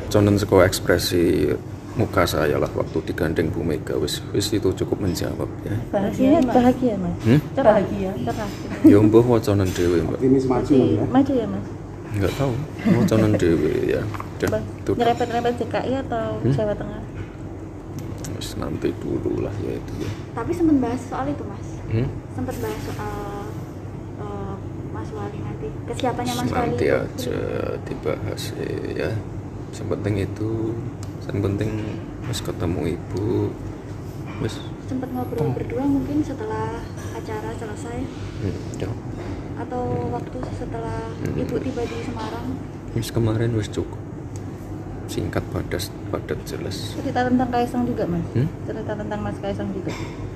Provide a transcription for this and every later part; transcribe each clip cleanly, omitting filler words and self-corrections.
Conen saka ekspresi muka saya lah waktu digandeng Bu Mega wis itu cukup menjawab ya. Bahagia Mas. Bahagia. Cerah. Ya mbah wacanen dhewe, Mbak. Optimis maju ya. Maju ya Mas. Enggak tahu. Wacanen dhewe ya. Udah itu. Nyerempet-nyerempet DKI atau Jawa Tengah? Wis nanti dulu lah ya itu ya. Tapi sempat bahas soal itu Mas. Sempat bahas soal Mas Wali nanti. Kesiapannya Mas Wali. Nanti aja dibahas ya. Yang penting itu, yang penting wis ketemu ibu, wis Sempat ngobrol berdua mungkin setelah acara selesai ya. atau waktu setelah ibu tiba di Semarang. Wis kemarin wis cukup singkat padat jelas. Cerita tentang Kaisang juga Mas. Cerita tentang Mas Kaisang juga.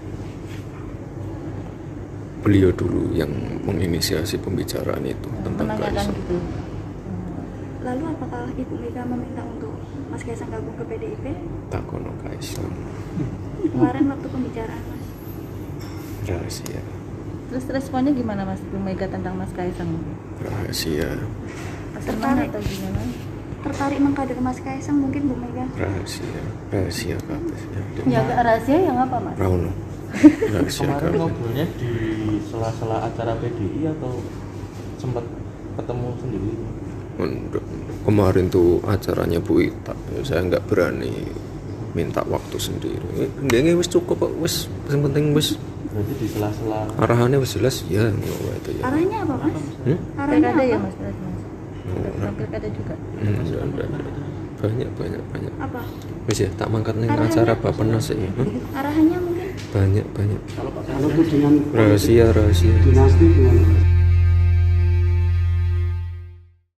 Beliau dulu yang menginisiasi pembicaraan itu tentang Menanyakan Kaisang. gitu. Lalu apakah Ibu Mega meminta untuk Mas Kaisang gabung ke PDIP? Takono Kaisang Kemarin waktu pembicaraan Mas. rahasia, Terus responnya gimana Mas Bu Mega tentang Mas Kaisang? rahasia, Senang atau gimana? Tertarik mengkader Mas Kaisang mungkin Bu Mega? rahasia kabeh ya. Ya agak rahasia yang apa Mas? Rauno. Rahasia Kemarin kabeh. ngobrolnya di sela-sela acara PDI atau sempat ketemu sendiri? Kemarin tuh acaranya Bu Ita, saya nggak berani minta waktu sendiri. Dia wis cukup kok, wis yang penting wis Berarti di sela-sela arahannya wis jelas ya ngono itu ya. Arahnya apa Mas? Arahnya Pilkada apa? ya Mas berarti Mas. Pilkada juga. Banyak. Apa? Wis ya tak mangkat ning Arahannya acara apa? Bapenas ya. Arahnya mungkin? Banyak. Kalau tudingan Rahasia. dinasti gimana?